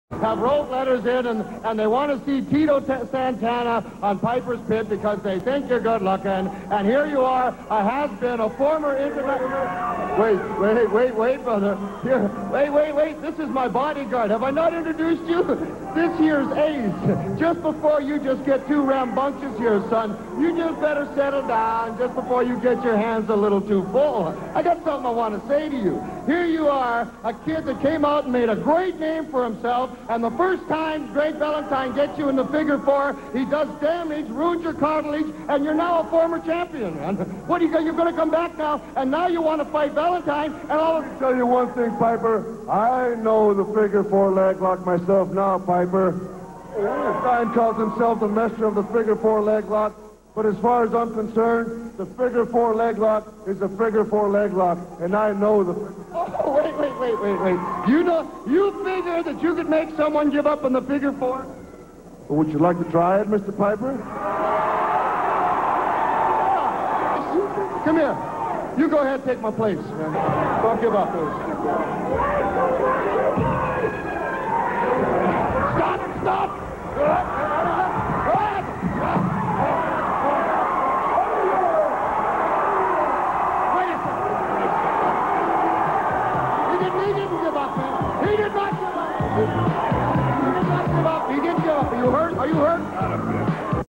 have wrote letters in, and they want to see Tito Santana on Piper's Pit because they think you're good looking. And here you are, a has-been, a former international... Wait, brother. Here, wait. This is my bodyguard. Have I not introduced you? This year's ace. Just before you just get too rambunctious here, son, you just better settle down just before you get your hands a little too full. I got something I want to say to you. Here you are, a kid that came out and made a great name for himself, and the first time Greg Valentine gets you in the figure four, he does damage, ruins your cartilage, and you're now a former champion, man. What are you you're going to come back now, and now you want to fight Valentine, and all of... I'll tell you one thing, Piper. I know the figure four leg lock myself now, Piper. Valentine calls himself the master of the figure four leg lock. But as far as I'm concerned, the figure four leg lock is a figure four leg lock, and I know the... Oh, wait. You figure that you could make someone give up on the figure four? Well, would you like to try it, Mr. Piper? Come here. You go ahead and take my place, man. Don't give up, please. Stop! He did not give up. He didn't give up. Are you hurt? Are you hurt? Not a bit.